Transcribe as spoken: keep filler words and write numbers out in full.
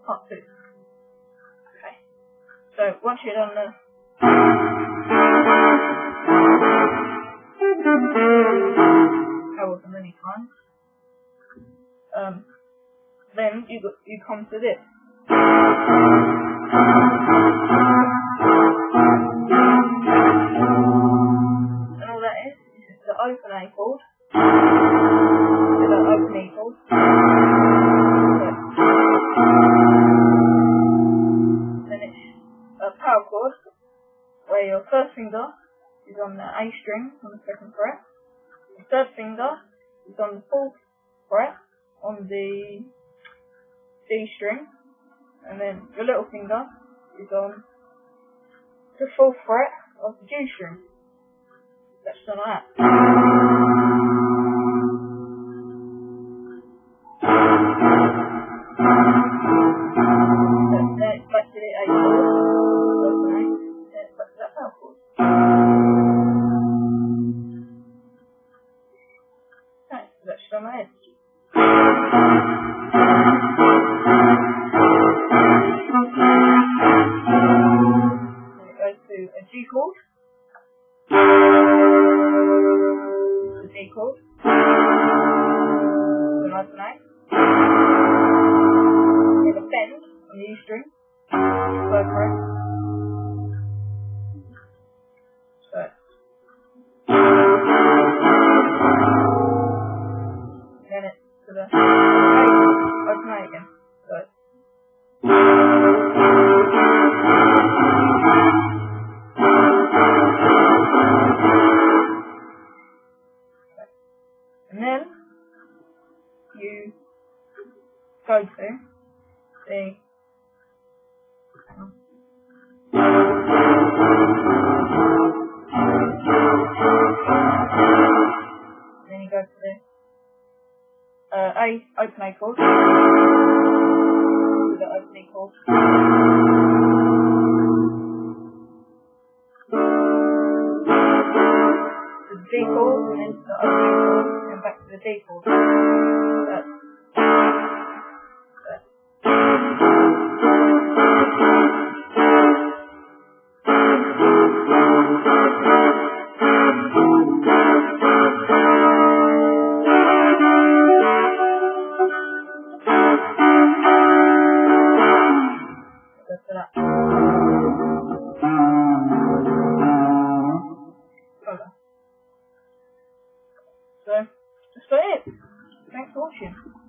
part two. Okay. So once you're done the however many times, um, then you go, you come to this. And all that is is just the open A chord. The open E chord. Then it's a power chord where your first finger is on the A string on the second fret. The third finger is on the fourth fret on the D string, and then your little finger is on the fourth fret of the G string. That's done like that. Then it's back to the A chord, open A, then it's back to that power chord. Okay, so that's done my head. To a G chord, the D chord, an open A, then a bend on the E string, third fret, so, then it's to the A, open A again, so, and then you go to the then you go to the uh, A open A chord, to the open E chord, to the D chord, and then to the open E chord, and back to the D chord. That's, that's. That's that. Okay. So, that's about it. Thanks for watching.